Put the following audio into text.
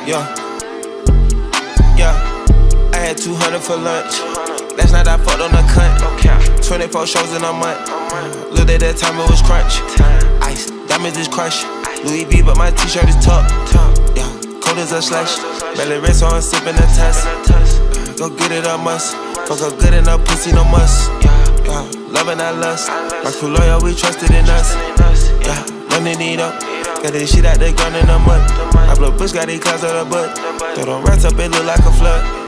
Yeah. I had 200 for lunch. Last night I fucked on a cunt. 24 shows in a month. Looked at that time, it was crunch. Ice, diamonds is crushed. Louis V, but my t-shirt is tucked. Yeah, cold as a slush. Belly red, so I'm sipping a test. Go get it, I must. Fuck up good enough, pussy, no must. Yeah, loving that lust. My crew loyal, we trusted in us. Yeah, money need up. Got this shit out the ground in the mud. I blow bush, got these clouds on the butt. Throw them rats up, it look like a flood.